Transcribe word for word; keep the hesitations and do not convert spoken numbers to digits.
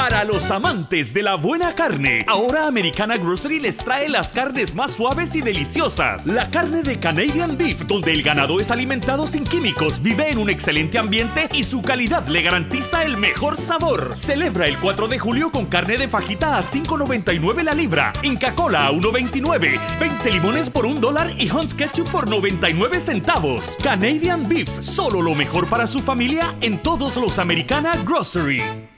Para los amantes de la buena carne, ahora Americana Grocery les trae las carnes más suaves y deliciosas. La carne de Canadian Beef, donde el ganado es alimentado sin químicos, vive en un excelente ambiente y su calidad le garantiza el mejor sabor. Celebra el cuatro de julio con carne de fajita a cinco noventa y nueve la libra, Inca Kola a uno veintinueve, veinte limones por un dólar y Hunt's Ketchup por noventa y nueve centavos. Canadian Beef, solo lo mejor para su familia en todos los Americana Grocery.